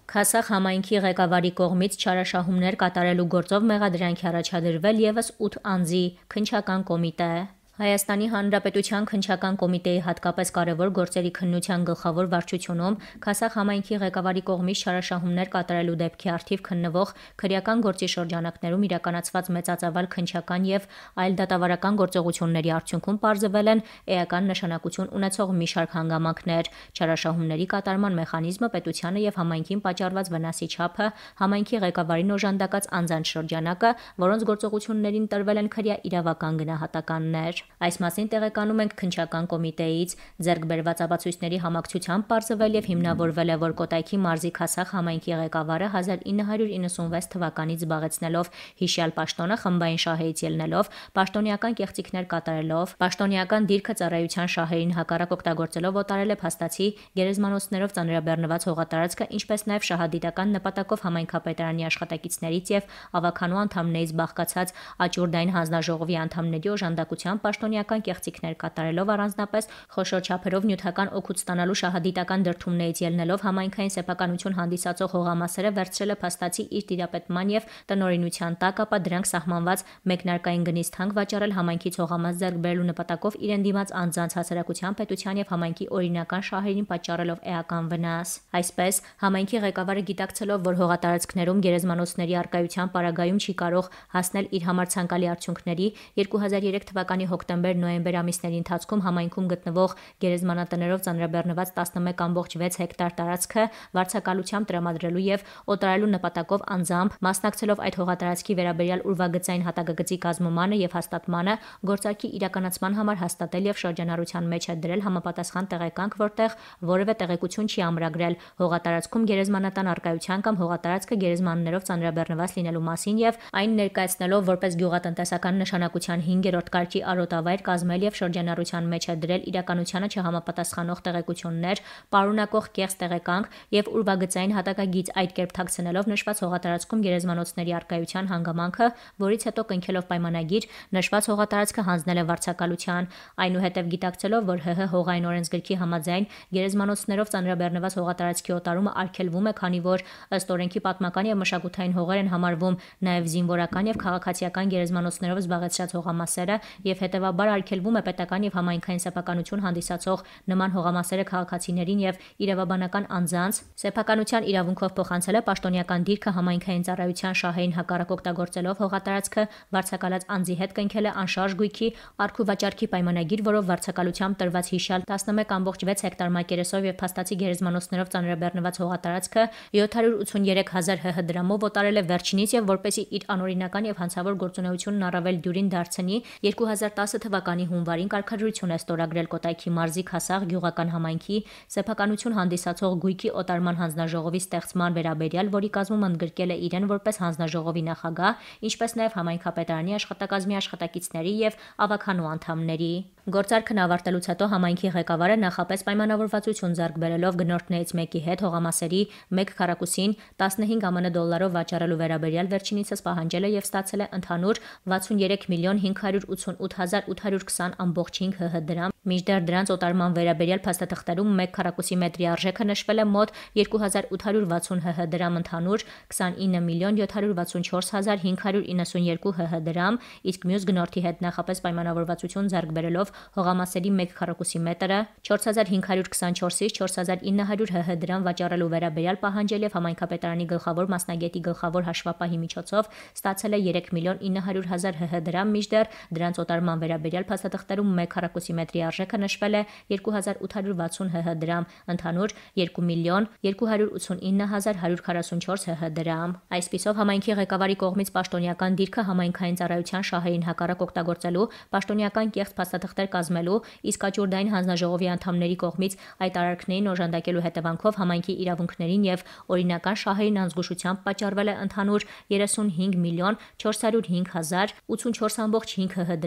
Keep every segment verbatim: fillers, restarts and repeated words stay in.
Քասախ համայնքի ղեկավարի կողմից չարաշահումներ կատարելու գործով մեղադրանք է առաջադրվել ևս ութ անձի քննչական կոմիտե։ Հայաստանի Հանրապետության քննչական կոմիտեի հատկապես կարևոր գործերի քննության գլխավոր վարչությունում Քասախ համայնքի ղեկավարի կողմից չարաշահումներ կատարելու դեպքի առթիվ քննվող քրեական գործի շրջանակներում իրականացված մեծածավալ քննչական եւ այլ դատավարական գործողությունների արդյունքում պարզվել են էական նշանակություն ունեցող մի շարք հանգամանքներ՝ չարաշահումների կատարման մեխանիզմը, պետությանը եւ համայնքին պատճառված վնասի չափը, համայնքի ղեկավարին օժանդակած անձանց շրջանակը, որոնց գործողություններին տրվել են քրեա իրավական գնահատականներ։ Այս մասին տեղեկանում ենք քննչական կոմիտեից։ Ձեռք բերված ապացույցների համակցությամբ պարզվել եւ հիմնավորվել է, որ Կոտայքի մարզի Քասախ համայնքի ղեկավարը հազար ինը հարյուր իննսունվեց թվականից զբաղեցնելով հիշյալ պաշտոնը խմբային շահերից ելնելով, պաշտոնեական կեղծիքներ կատարելով, պաշտոնեական դիրքը ծառայության շահերին հակառակ օգտագործելով օտարել է փաստացի գերեզմանոցներով ծանրաբեռնված հողատարածքը, ինչպես նաեւ շահադիտական նպատակով համայնքապետարանի աշխատակիցներից եւ ավականու անդամներից բաղկացած աճուրդային հանձնաժողովի անդամների օժանդակությամբ պաշտոնեական կեղծիքներ կատարելով, առանձնապես խոշոր չափերով նյութական օգուտ ստանալու շահադիտական դրդումներից ելնելով համայնքային սեփականություն հանդիսացող հողամասերը վերցրել է փաստացի իր տիրապետման եւ տնօրինության տակ, ապա դրանք սահմանված մեկնարկային գնից թանկ վաճառել համայնքից հողամաս ձեռք բերելու նպատակով իրեն դիմաց անձանց, հասարակության, պետության եւ համայնքի օրինական շահերին պատճառելով էական վնաս։ Այսպես, համայնքի ղեկավարը գիտակցելով, որ հողատարածքներում գերեզմանոցների առկայության պարագայում չի կարող հասնել իր համար ցանկալի արդյունքների, երկու հազար երեք թվականի հոկտեմբեր-նոյեմբեր ամիսների ընթացքում համայնքում գտնվող գերեզմանատներով ծանրաբեռնված տասնմեկ կամբողջ վեց հեկտար տարածքը վարձակալությամբ տրամադրելու եւ օտարելու նպատակով անձամբ մասնակցելով այդ հողատարածքի վերաբերյալ ուրվագծային հատակագծի կազմմանը եւ հաստատմանը, գործարքի իրականացման համար հաստատել եւ շրջանառության մեջ է դրել համապատասխան տեղեկանք, որտեղ որևէ տեղեկություն չի ամրագրել հողատարածքում գերեզմանատան առկայության կամ հողատարածքը գերեզմաններով ծանրաբեռնված լինելու մասին եւ այն ներկայացնելով որպես գյուղատնտեսական նշանակության հինգերորդ կարգի արոտավայր կազմել եւ շրջանառության մեջ է դրել իրականությանը չհամապատասխանող տեղեկություններ, պարունակող կեղծ տեղեկանք եւ ուրվագծային հատակագիծ, այդ կերպ թաքցնելով նշված հողատարածքում գերեզմանոցների առկայության հանգամանքը, որից հետո կնքելով պայմանագիր նշված հողատարածքը հանձնել է վարձակալության, այնուհետև գիտակցելով, որ ՀՀ հողային օրենսգրքի համաձայն գերեզմանոցներով ծանրաբեռնված հողատարածքի օտարումը արգելվում է, քանի որ ըստ օրենքի պատմական եւ մշակութային հողեր են համարվում նաեւ զինվորական եւ քաղաքացիական գերեզմանոցներով զբաղեցրած հողամասերը եւ հետեւաբար արգելվում է պետական եւ համայնքային սեփականություն հանդիսացող նման հողամասերը քաղաքացիներին եւ իրավաբանական անձանց սեփականության իրավունքով փոխանցել է պաշտոնեական դիրքը համայնքային ծառայության շահերին հակառակ օգտագործելով հողատարածքը վարձակալած անձի հետ կնքել է անշարժ գույքի առք ու վաճառքի պայմանագիր, որով վարձակալությամբ տրված հիշյալ տասնմեկ կամբողջ վեց հեկտար մակերեսով եւ փաստացի գերեզմանոցներով ծանրաբեռնված հողատարածքը յոթ հարյուր ութսուներեք հազար ՀՀ դրամով օտարել է վերջինից եւ որպեսզի իր անօրինական եւ հանցավոր գործունեությունն առավել դյուրին դարձնի երկու հազար տասը թվականի հունվարին կարգադրություն է ստորագրել Կոտայքի մարզի Քասախ գյուղական համայնքի սեփականություն հանդիսացող գույքի օտարման հանձնաժողովի ստեղծման վերաբերյալ, որի կազմում ընդգրկել է իրեն որպես հանձնաժողովի նախագահ, ինչպես նաեւ համայնքապետարանի աշխատակազմի աշխատակիցների եւ ավականու անդամների։ Գործարքն ավարտելուց հետո համայնքի ղեկավարը նախապես պայմանավորվածություն ձեռք բերելով գնորդներից մեկի հետ հողամասերի մեկ քառակուսին տասնհինգ ԱՄՆ դոլարով վաճառելու վերաբերյալ վերջինիցս պահանջել է եւ ստացել է ընդհանուր վաթսուներեք միլիոն հինգ հարյուր ութսունութ հազար ութ հարյուր քսան ամբողջ հինգ ՀՀ դրամ, մինչդեռ դրանց օտարման վերաբերյալ փաստաթղթերում մեկ քառակուսի մետրի արժեքը նշվել է մոտ երկու հազար ութ հարյուր վաթսուն ՀՀ դրամ, ընդհանուր քսանինը միլիոն յոթ հարյուր վաթսունչորս հազար հինգ հարյուր իննսունյերկու ՀՀ դրամ, իսկ մյուս գնորդի հետ նախապես պայմանավորվածություն ձեռք բերելով հողամասերի մեկ քառակուսի մետրը չորս հազար հինգ հարյուր քսանչորսից չորս հազար ինը հարյուր ՀՀ դրամ վաճառելու վերաբերյալ պահանջել եւ համայնքապետարանի գլխավոր մասնագետի գլխավոր հաշվապահի միջոցով ստացել է երեք միլիոն ինը հարյուր հազար ՀՀ դրամ, մինչդեռ դրանց օտարման վերաբերյալ փաստաթղթերում մեկ քառակուսի մետրի արժեքը նշվել է երկու հազար ութ հարյուր վաթսուն ՀՀ դրամ, ընդհանուր երկու միլիոն երկու հարյուր ութսունինը հազար հարյուր քառասունչորս ՀՀ դրամ։ Այսպիսով համայնքի ղեկավարի կողմից պաշտոնեական դիրքը համայնքային ծառայության շահերին հակառակ օգտագործելու, պաշտոնեական կեղծ փաստաթղթեր կազմելու, իսկ աճուրդային հանձնաժողովի անդամների կողմից այդ արարքներին օժանդակելու հետևանքով համայնքի իրավունքներին եւ օրինական շահերին անզգուշությամբ պատճառվել է ընդհանուր երեսունհինգ միլիոն չորս հարյուր հինգ հազար ութսունչորս ամբողջ հինգ ՀՀ դրամի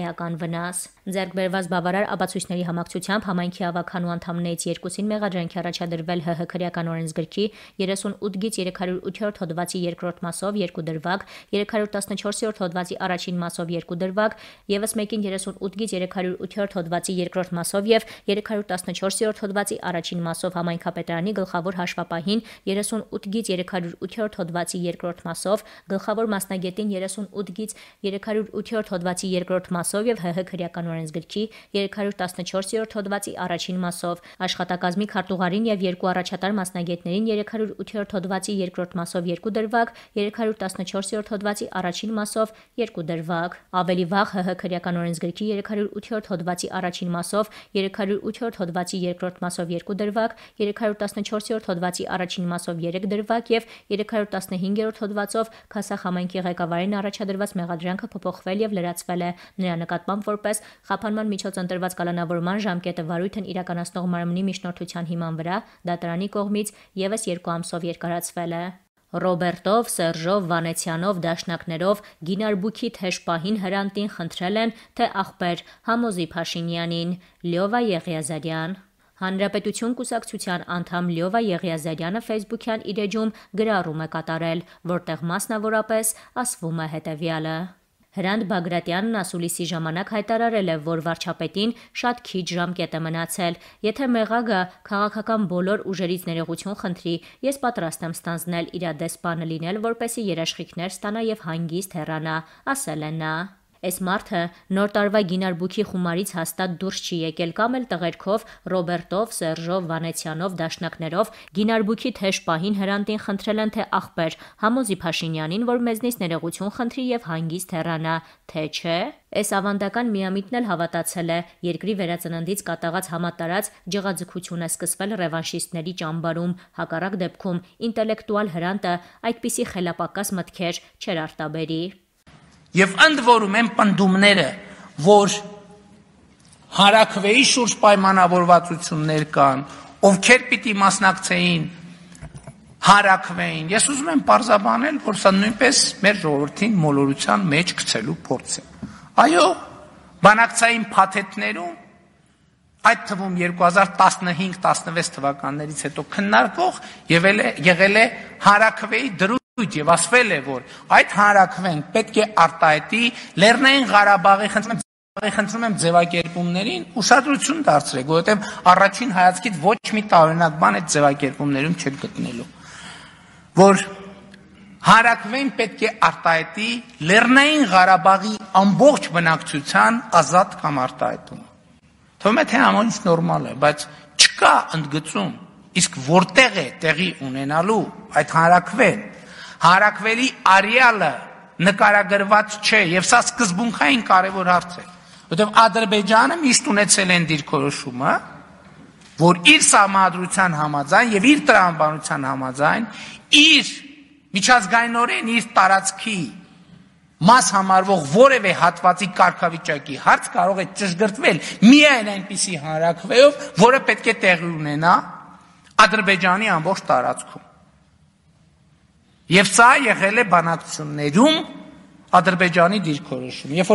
էական վնաս։ Ձեռք բերված բավարար ապացույցների համակցությամբ համայնքի ավականու անդամներից երկուսին մեղադրանք է առաջադրվել ՀՀ քրեական օրենսգրքի երեսունութ գիծ երեք հարյուր ութ հոդվածի երկրորդ մասով երկու դրվագ, երեք հարյուր տասնչորս հոդվածի առաջին մասով երկու դրվագ, եւս մեկին երեսունութ գիծ երեք հարյուր ութ հոդվածի երկրորդ մասով եւ երեք հարյուր տասնչորս հոդվածի առաջին մասով համայնքապետարանի գլխավոր հաշվապահին երեսունութ գիծ երեք հարյուր ութ հոդվածի երկրորդ մասով, գլխավոր մասնագետին երեսունութ գիծ երեք հարյուր ութ հոդվածի երկրորդ մասով եւ ՀՀ քրեական օրենսգրքի երեք հարյուր տասնչորս հոդվածի առաջին մասով, աշխատակազմի քարտուղարին եւ երկու առաջատար մասնագետներին երեք հարյուր ութ հոդվածի երկրորդ մասով երկու դրվագ, երեք հարյուր տասնչորս հոդվածի առաջին մասով երկու դրվագ, ավելի վաղ ՀՀ քրեական օրենսգրքի երեք հարյուր ութ հոդվածի առաջին մասով, երեք հարյուր ութ հոդվածի երկրորդ մասով երկու դրվագ, երեք հարյուր տասնչորս հոդվածի առաջին մասով երեք դրվագ եւ երեք հարյուր տասնհինգ հոդվածով Քասախ համայնքի ղեկավարին առաջադրված մեղադրանքը փոփոխվել եւ լրացվել է նրա նկատմամբ որպես խափանման միջոց ընտրված կալանավորման ժամկետը վարույթն իրականացնող մարմնի միջնորդության հիման վրա դատարանի կողմից եւս երկու ամսով երկարացվել է։ Ռոբերտով, Սերժով, Վանեցյանով դաշնակներով Գինարբուքի թեժ պահին Հրանտին խնդրել են, թե աղբեր համոզի Փաշինյանին։ Լյովա Եղիազարյան Հանրապետություն կուսակցության անդամ Լյովա Եղիազարյանը Facebook-յան իր էջում գրառում է կատարել, որտեղ մասնավորապես ասվում է հետևյալը. Հրանտ Բագրատյանն ասուլիսի ժամանակ հայտարարել է, որ վարչապետին շատ քիչ ժամկետ է մնացել, եթե մեղագը քաղաքական բոլոր ուժերից ներողություն խնդրի, ես պատրաստ եմ ստանձնել իր դեսպանը լինել, որպեսզի երաշխիքներ ստանա եւ հանգիստ հեռանա, ասել է նա։ Այս մարդը նոր տարվա Գինարբուքի խումարից հաստատ դուրս չի եկել կամ էլ տղերքով Ռոբերտով, Սերժով, Վանեցյանով դաշնակներով Գինարբուքի թեժ պահին Հրանտին խնդրել են, թե աղբեր համոզի Փաշինյանին, որ մեզնից ներողություն խնդրի եւ հանգիստ հեռանա, թե չէ։ Այս ավանդական միամիտն էլ հավատացել է, երկրի վերածննդից կատաղած համատարած ջղաձգություն է սկսվել ռևանշիստների ճամբարում, հակառակ դեպքում ինտելեկտուալ Հրանտը այդպիսի խելապակաս մտքեր չէր արտաբերի։ Եվ ընդ որում են պնդումները, որ հարաքվեի շուրջ պայմանավորվածություններ կան, ովքեր պիտի մասնակցեին հարաքվեին, ես ուզում եմ պարզաբանել, որ սա նույնպես մեր ժողովրդին մոլորության մեջ գցելու փորձ է։ Այո, բանակցային փաթեթներում, այդ թվում երկու հազար տասնհինգ տասնվեց թվականներից հետո քննարկվող եղել է հարաքվեի դրույթ եւ ասվել է, որ այդ հանրաքվեն պետք է արտահայտի Լեռնային Ղարաբաղի խնդրում եմ ձևակերպումներին ուշադրություն դարձրեք, որովհետեւ առաջին հայացքից ոչ մի տարօրինակ բան այդ ձևակերպումներում չեք գտնելու, որ հանրաքվեն պետք է արտահայտի Լեռնային Ղարաբաղի ամբողջ բնակչության ազատ կամ արտահայտումը։ Թվում է թե ամեն ինչ նորմալ է, բայց չկա ընդգծում, իսկ որտեղ է տեղի ունենալու այդ հանրաքվեն։ Հարաքվելի արեալը նկարագրված չէ եւ սա սկզբունքային կարեւոր հարց է, որովհետեւ Ադրբեջանը միշտ ունեցել են դիրքորոշումը, որ իր սահմանադրության համաձայն եւ իր տրամաբանության համաձայն իր միջազգայինորեն իր տարածքի մաս համարվող որևէ հատվածի կարգավիճակի հարց կարող է ճշգրտվել միայն այնպիսի հանրաքվեով, որը պետք է տեղի ունենա Ադրբեջանի ամբողջ տարածքում։ Եվ սա եղել է բանակցություններում Ադրբեջանի դիրքորոշումը։